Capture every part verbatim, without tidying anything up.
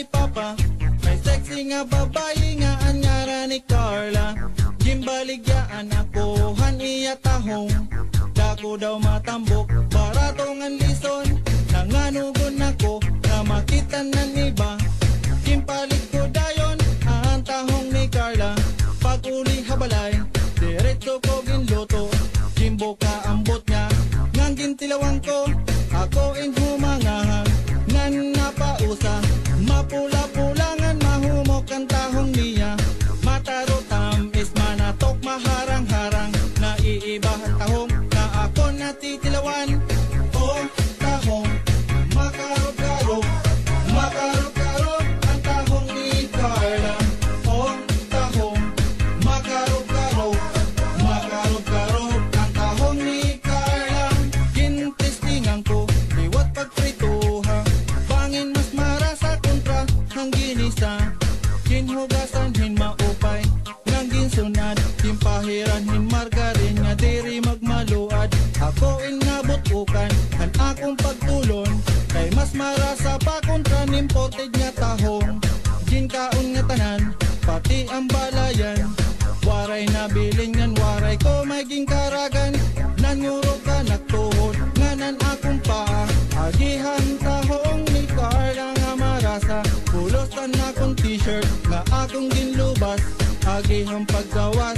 ni Papa. May sexy nga babae nga anyara ni Carla. Gimbaligyaan ako han iya tahong. Dako daw matambok, baratong ang lison. Nanganugon ako na makita ng iba. Gimpalit ko dayon ang tahong ni Carla. Pag uli habalay, diretso ko ginluto. Jimbo ka ambot niya, ngang gintilawang ko. Ako in humangahang, ngan napausa. Mapula-pulangan, mahumok ang tahong niya. Matarotam is manatok, maharang-harang. Naiibahan tahong na ako natitilawan. Oh, tahong, makarog-karog, makarog-karog ang tahong ni Carla. Oh, tahong, makarog-karog, makarog-karog ang tahong ni Carla. Gintistingan ko, liwat pagprituha. Bangin mas marasa kontra ang ginisa. Ginhugasan hin maupay, ngang ginsunad. Gimpahiran hin margarin nga diri magmaluad. Ako inabutukan, kan akong pagtulon. Kay mas marasa pa kontra nimported nga tahong. Ginkaon nga tanan, pati ang balayan. Waray nabilin ngan waray ko may gingkaragan. Nanguro ka nagtuhod, nganan akong paa. Agihan tahong ni Carla nga marasa. Pulosan akong t-shirt nga akong ginlubas. Agihang paggawas,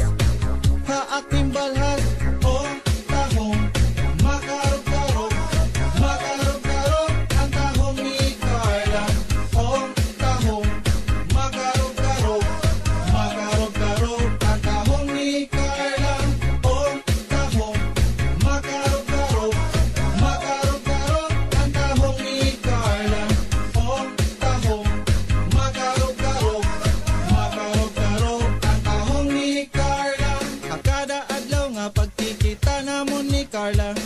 haaking balhas. Oh, tahong, makarog-karog, makarog-karog ang tahong ni Carla. Oh, tahong, makarog-karog, makarog-karog ang tahong ni Carla. Oh, tahong, makarog-karog, makarog-karog ang tahong ni Carla. Oh, tahong, makarog-karog, makarog-karog ang tahong ni Carla. Akada adlaw nga pagkikita namon ni Carla,